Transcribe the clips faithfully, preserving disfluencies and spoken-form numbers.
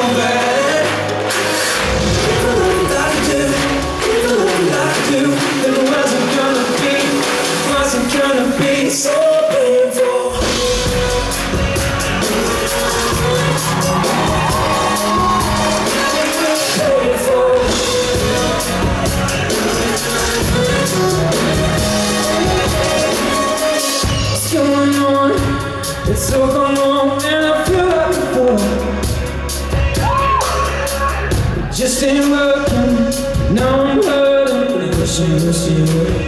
bad. If I love you like I do, if I love you like I do, then why's it gonna be, why's it gonna be so painful? What's going on? It's so gone on and I feel like a fool. It just ain't working, now I'm hurting, but I wish I wish you would.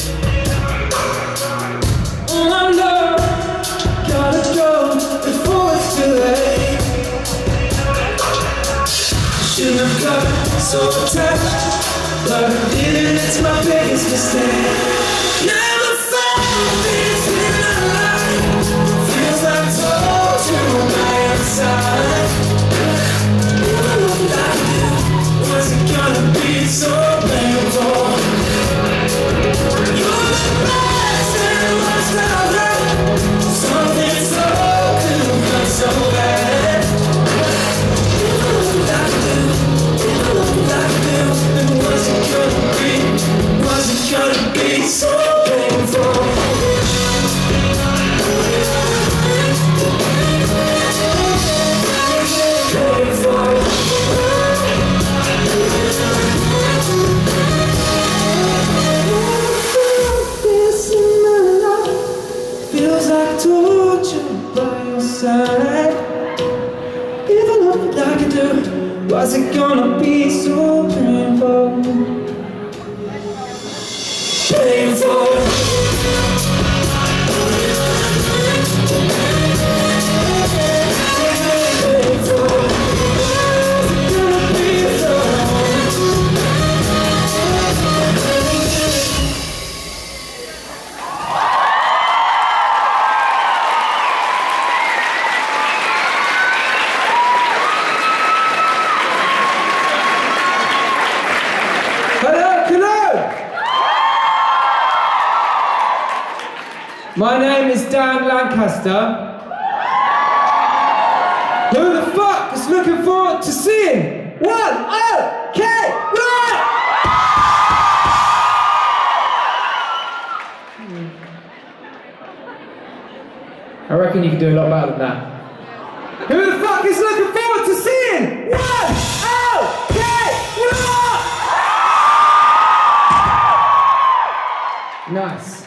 All I know, gotta go before it's too late. Shouldn't have got so attached, but I did, it's my biggest mistake. Never felt this in my life. Feels like I told you by inside. If I love you like I do, why's it gonna be so painful? You're the best and what's not right. Something so good but so bad. If I love you like I do, if I love you like I do, then what's it gonna be, what's it gonna be so painful? Feels like I told you by your side. If I love you like I do, why's it gonna be so painful? Painful. My name is Dan Lancaster. Who the fuck is looking forward to seeing One OK Rock? I reckon you can do a lot better than that. Who the fuck is looking forward to seeing One OK Rock? Nice.